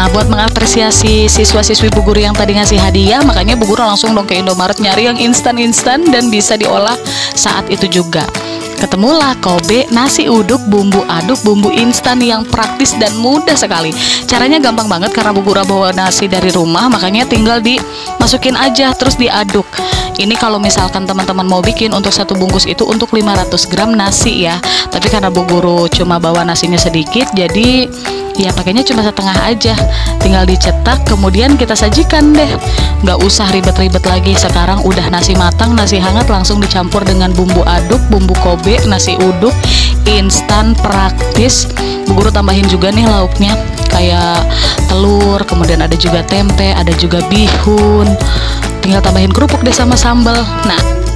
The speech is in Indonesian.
buat mengapresiasi siswa-siswi Bu Guru yang tadi ngasih hadiah, makanya Bu Guru langsung dong ke Indomaret nyari yang instan-instan dan bisa diolah saat itu juga. Ketemulah Kobe nasi uduk bumbu aduk bumbu instan yang praktis dan mudah sekali. Caranya gampang banget karena Bu Guru bawa nasi dari rumah, makanya tinggal dimasukin aja terus diaduk. Ini kalau misalkan teman-teman mau bikin untuk satu bungkus itu untuk 500 gram nasi ya. Tapi karena Bu Guru cuma bawa nasinya sedikit, jadi ya pakainya cuma setengah aja. Tinggal dicetak kemudian kita sajikan deh. Nggak usah ribet-ribet lagi. Sekarang udah nasi matang, nasi hangat langsung dicampur dengan bumbu aduk, bumbu Kobe, nasi uduk, instan praktis. Bu Guru tambahin juga nih lauknya kayak telur, kemudian ada juga tempe, ada juga bihun. Tinggal tambahin kerupuk deh sama sambal. Nah,